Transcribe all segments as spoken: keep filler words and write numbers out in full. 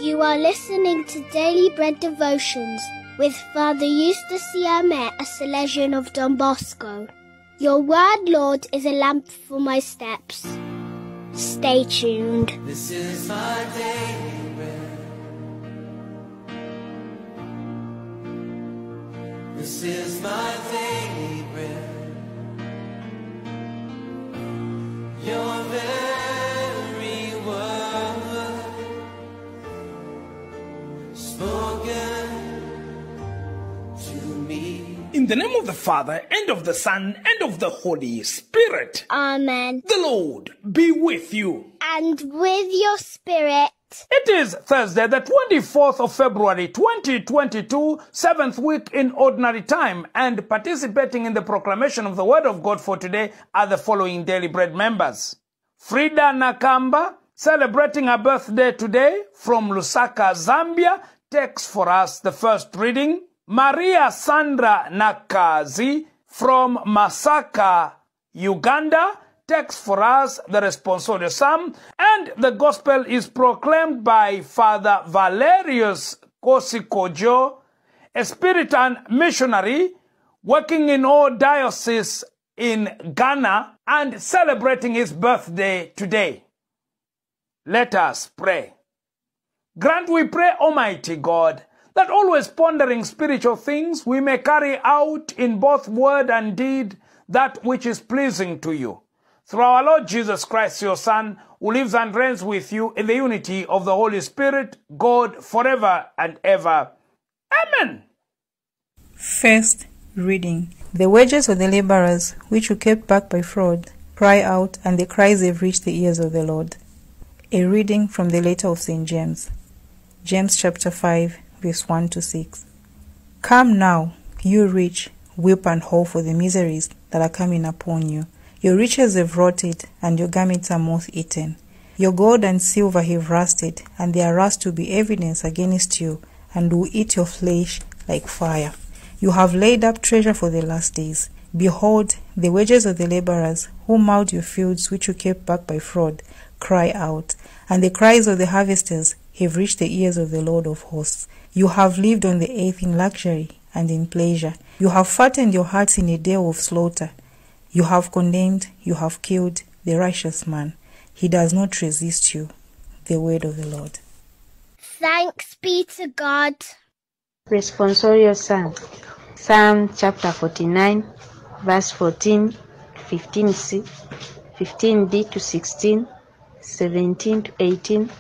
You are listening to Daily Bread Devotions with Father Eustace, Siame, a Salesian of Don Bosco. Your word, Lord, is a lamp for my steps. Stay tuned. This is my daily bread. This is my daily bread. Your very word spoken to me. In the name of the Father, and of the Son, and of the Holy Spirit. Amen. The Lord be with you. And with your spirit. It is Thursday, the twenty-fourth of February, twenty twenty-two, seventh week in Ordinary Time, and participating in the proclamation of the Word of God for today are the following Daily Bread members. Frida Nakamba, celebrating her birthday today from Lusaka, Zambia, takes for us the first reading. Maria Sandra Nakazi from Masaka, Uganda, takes for us the responsorial psalm, and the gospel is proclaimed by Father Valerius Kosikojo, a Spiritan missionary working in all dioceses in Ghana and celebrating his birthday today. Let us pray. Grant, we pray, Almighty God, that always pondering spiritual things, we may carry out in both word and deed that which is pleasing to you. Through our Lord Jesus Christ, your Son, who lives and reigns with you in the unity of the Holy Spirit, God, forever and ever. Amen. First reading. The wages of the laborers, which you kept back by fraud, cry out, and the cries have reached the ears of the Lord. A reading from the letter of Saint James. James chapter five, verse one to six. Come now, you rich, weep and howl for the miseries that are coming upon you. Your riches have rotted, and your garments are moth-eaten. Your gold and silver have rusted, and their rust will be evidence against you, and will eat your flesh like fire. You have laid up treasure for the last days. Behold, the wages of the laborers, who mowed your fields which you kept back by fraud, cry out, and the cries of the harvesters have reached the ears of the Lord of hosts. You have lived on the earth in luxury and in pleasure. You have fattened your hearts in a day of slaughter. You have condemned, you have killed the righteous man. He does not resist you. The word of the Lord. Thanks be to God. Responsorial Psalm. Psalm chapter forty-nine, verse fourteen, fifteen c, fifteen d to sixteen, seventeen to eighteen,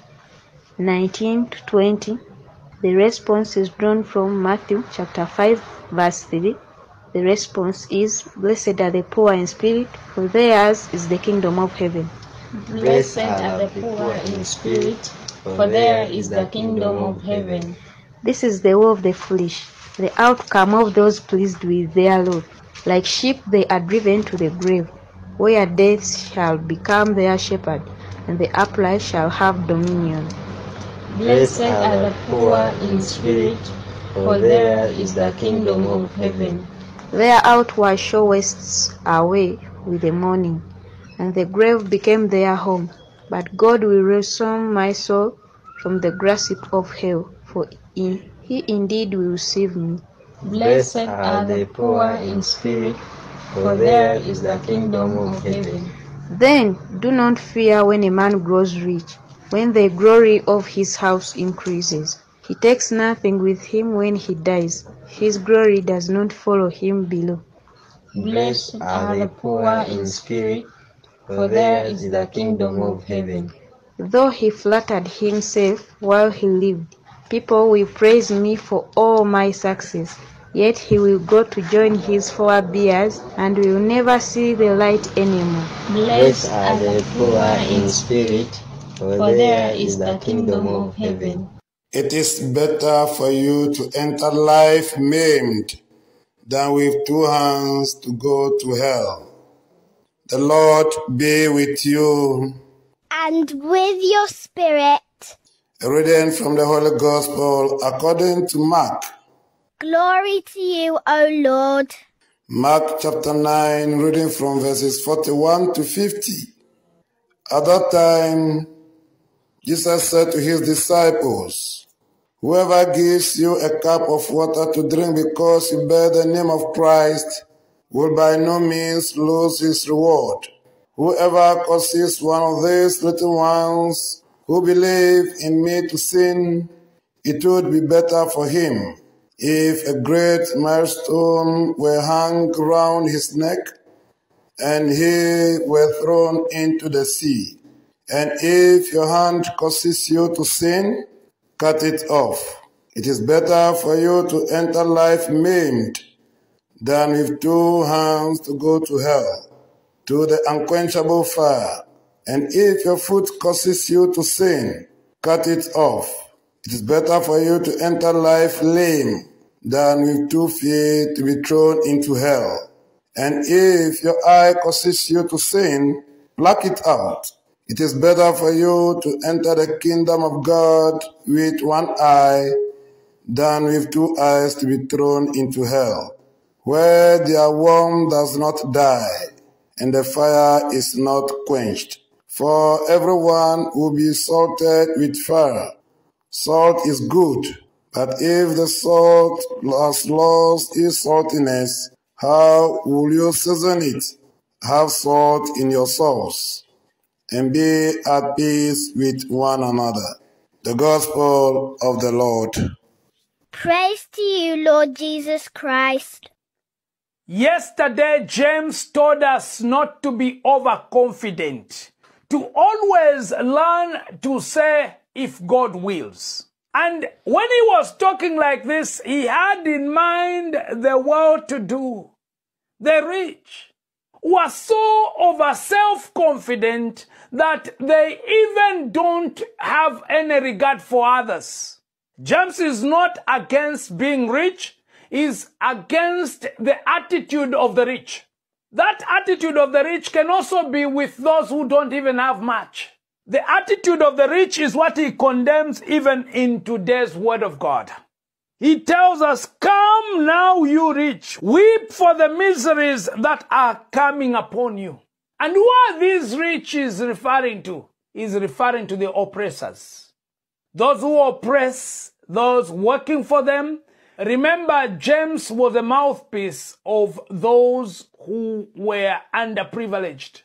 nineteen to twenty. The response is drawn from Matthew chapter five, verse three. The response is, Blessed are the poor in spirit, for theirs is the kingdom of heaven. Blessed are the poor in spirit, for there is the kingdom of heaven. This is the way of the foolish, the outcome of those pleased with their lot. Like sheep they are driven to the grave, where death shall become their shepherd, and the upright shall have dominion. Blessed are the poor in spirit, for there is the kingdom of heaven. Their outward show wastes away with the morning, and the grave became their home. But God will ransom my soul from the grasp of hell, for in, he indeed will save me. Blessed are the poor in spirit, for there is the kingdom of heaven. Then do not fear when a man grows rich, when the glory of his house increases. He takes nothing with him when he dies. His glory does not follow him below. Blessed are the poor in spirit, for there is the kingdom of heaven. Though he flattered himself while he lived, people will praise me for all my success. Yet he will go to join his forebears and will never see the light anymore. Blessed are the poor in spirit, for there is the kingdom of heaven. It is better for you to enter life maimed than with two hands to go to hell. The Lord be with you. And with your spirit. A reading from the Holy Gospel according to Mark. Glory to you, O Lord. Mark chapter nine, reading from verses forty-one to fifty. At that time, Jesus said to his disciples, Whoever gives you a cup of water to drink because you bear the name of Christ will by no means lose his reward. Whoever causes one of these little ones who believe in me to sin, it would be better for him if a great millstone were hung round his neck and he were thrown into the sea. And if your hand causes you to sin, cut it off. It is better for you to enter life maimed than with two hands to go to hell, to the unquenchable fire. And if your foot causes you to sin, cut it off. It is better for you to enter life lame than with two feet to be thrown into hell. And if your eye causes you to sin, pluck it out. It is better for you to enter the kingdom of God with one eye than with two eyes to be thrown into hell, where their worm does not die, and the fire is not quenched. For everyone will be salted with fire. Salt is good, but if the salt has lost its saltiness, how will you season it? Have salt in your sauce, and be at peace with one another. The Gospel of the Lord. Praise to you, Lord Jesus Christ. Yesterday, James told us not to be overconfident, to always learn to say, if God wills. And when he was talking like this, he had in mind the well-to-do, the rich, who are so over self-confident that they even don't have any regard for others. James is not against being rich, he's against the attitude of the rich. That attitude of the rich can also be with those who don't even have much. The attitude of the rich is what he condemns even in today's word of God. He tells us, come now, you rich, weep for the miseries that are coming upon you. And who are these rich is referring to? He's referring to the oppressors. Those who oppress, those working for them. Remember, James was a mouthpiece of those who were underprivileged.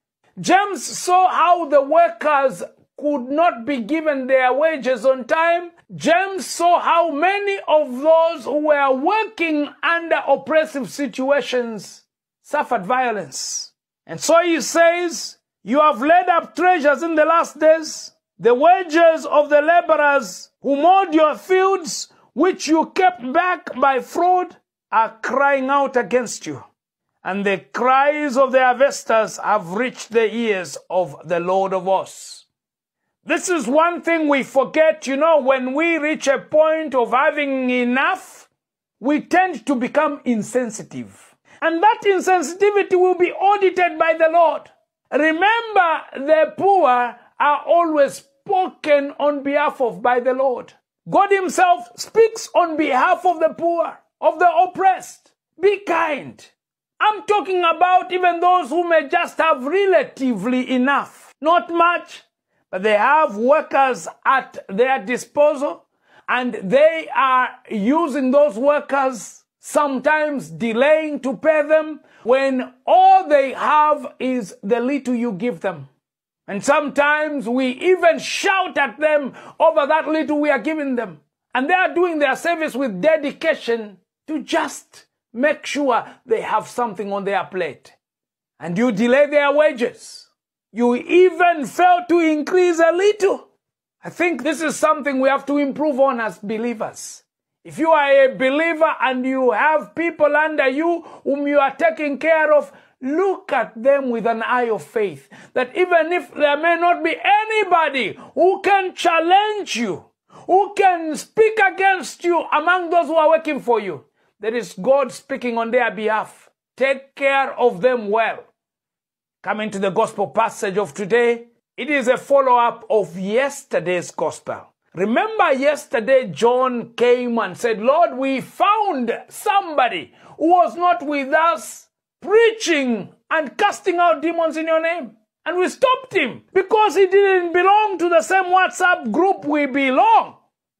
James saw how the workers could not be given their wages on time. James saw how many of those who were working under oppressive situations suffered violence. And so he says, you have laid up treasures in the last days. The wages of the laborers who mowed your fields, which you kept back by fraud, are crying out against you. And the cries of the harvesters have reached the ears of the Lord of hosts. This is one thing we forget, you know, when we reach a point of having enough, we tend to become insensitive. And that insensitivity will be audited by the Lord. Remember, the poor are always spoken on behalf of by the Lord. God himself speaks on behalf of the poor, of the oppressed. Be kind. I'm talking about even those who may just have relatively enough. Not much, but they have workers at their disposal, and they are using those workers, sometimes delaying to pay them, when all they have is the little you give them. And sometimes we even shout at them over that little we are giving them. And they are doing their service with dedication to just make sure they have something on their plate. And you delay their wages. You even fail to increase a little. I think this is something we have to improve on as believers. If you are a believer and you have people under you whom you are taking care of, look at them with an eye of faith. That even if there may not be anybody who can challenge you, who can speak against you among those who are working for you, there is God speaking on their behalf. Take care of them well. Coming to the gospel passage of today, it is a follow-up of yesterday's gospel. Remember yesterday John came and said, Lord, we found somebody who was not with us preaching and casting out demons in your name. And we stopped him because he didn't belong to the same WhatsApp group we belong.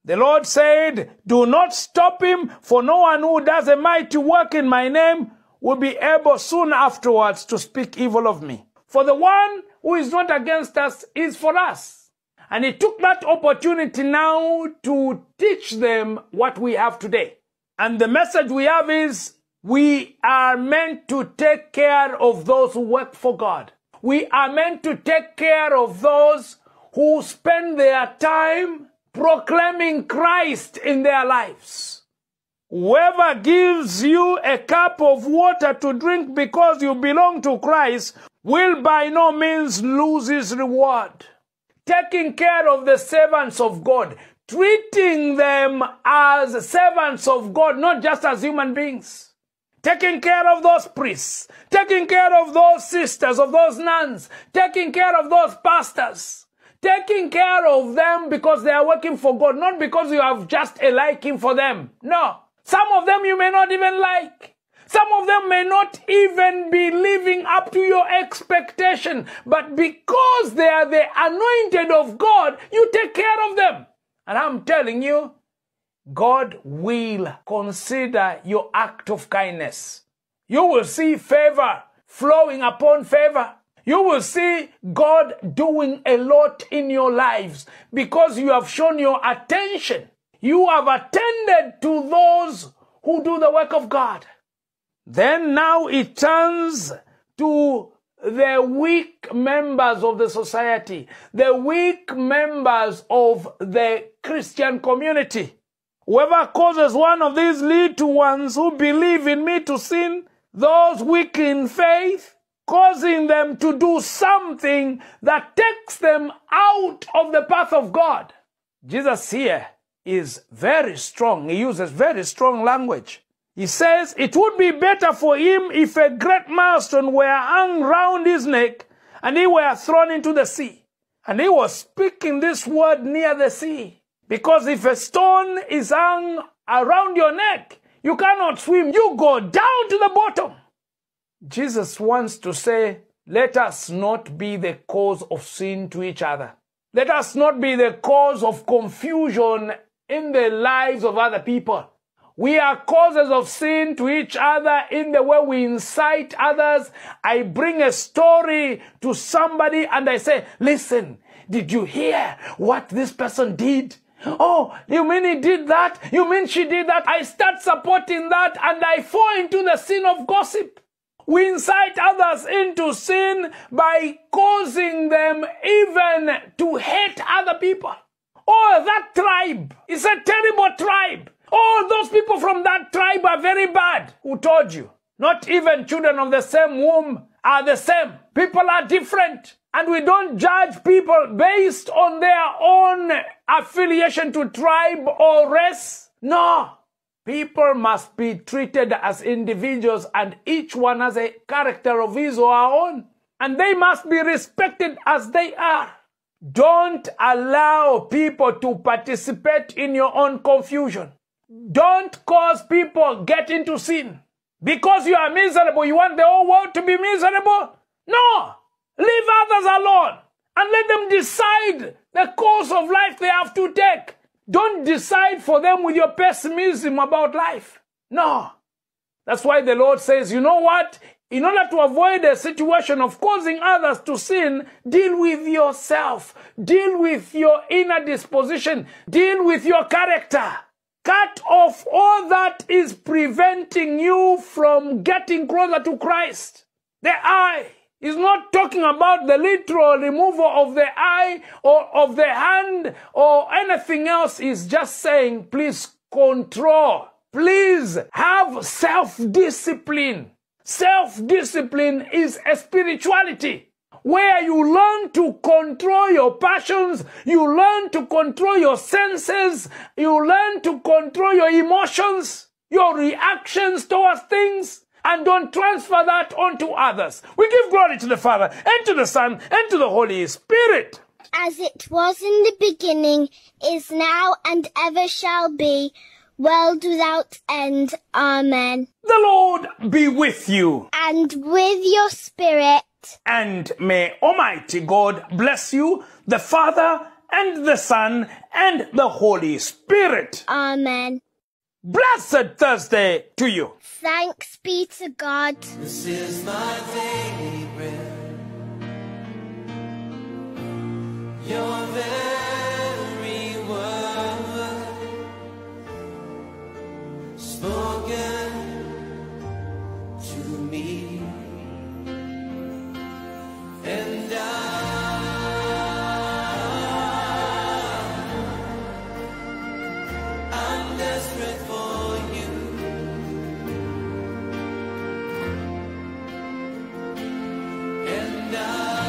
The Lord said, do not stop him, for no one who does a mighty work in my name will be able soon afterwards to speak evil of me. For the one who is not against us is for us. And he took that opportunity now to teach them what we have today. And the message we have is, we are meant to take care of those who work for God. We are meant to take care of those who spend their time proclaiming Christ in their lives. Whoever gives you a cup of water to drink because you belong to Christ will by no means lose his reward. Taking care of the servants of God, treating them as servants of God, not just as human beings. Taking care of those priests, taking care of those sisters, of those nuns, taking care of those pastors, taking care of them because they are working for God, not because you have just a liking for them. No. Some of them you may not even like. Some of them may not even be living up to your expectation. But because they are the anointed of God, you take care of them. And I'm telling you, God will consider your act of kindness. You will see favor flowing upon favor. You will see God doing a lot in your lives because you have shown your attention. You have attended to those who do the work of God. Then now it turns to the weak members of the society, the weak members of the Christian community. Whoever causes one of these little ones who believe in me to sin, those weak in faith, causing them to do something that takes them out of the path of God. Jesus here is very strong. He uses very strong language. He says it would be better for him if a great milestone were hung round his neck and he were thrown into the sea. And he was speaking this word near the sea. Because if a stone is hung around your neck, you cannot swim. You go down to the bottom. Jesus wants to say, let us not be the cause of sin to each other. Let us not be the cause of confusion in the lives of other people. We are causes of sin to each other in the way we incite others. I bring a story to somebody and I say, listen, did you hear what this person did? Oh, you mean he did that? You mean she did that? I start supporting that and I fall into the sin of gossip. We incite others into sin by causing them even to hate other people. Oh, that tribe is a terrible tribe. Oh, those people from that tribe are very bad. Who told you? Not even children of the same womb are the same. People are different. And we don't judge people based on their own affiliation to tribe or race. No. People must be treated as individuals and each one has a character of his or her own. And they must be respected as they are. Don't allow people to participate in your own confusion. Don't cause people get into sin. Because you are miserable, you want the whole world to be miserable? No. Leave others alone and let them decide the course of life they have to take. Don't decide for them with your pessimism about life. No. That's why the Lord says, you know what? In order to avoid a situation of causing others to sin, deal with yourself. Deal with your inner disposition. Deal with your character. Cut off all that is preventing you from getting closer to Christ. The eye is not talking about the literal removal of the eye or of the hand or anything else. It's just saying, please control. Please have self-discipline. Self-discipline is a spirituality where you learn to control your passions, you learn to control your senses, you learn to control your emotions, your reactions towards things. And don't transfer that onto others. We give glory to the Father, and to the Son, and to the Holy Spirit. As it was in the beginning, is now, and ever shall be, world without end. Amen. The Lord be with you. And with your spirit. And may Almighty God bless you, the Father, and the Son, and the Holy Spirit. Amen. Blessed Thursday to you. Thanks be to God. This is my daily bread. Your very word spoken to me, and I, I'm desperate for you, and I,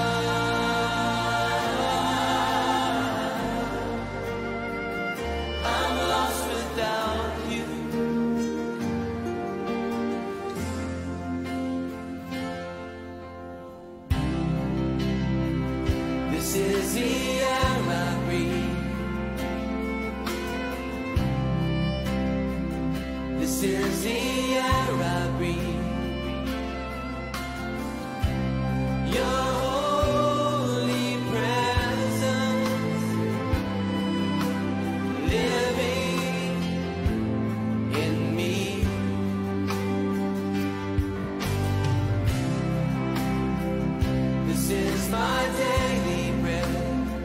I'm lost without you. This is the air I breathe. This is the air I breathe. Your holy presence living in me. This is my daily bread.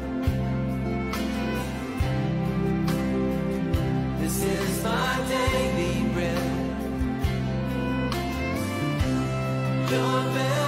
This is my daily bread. Your very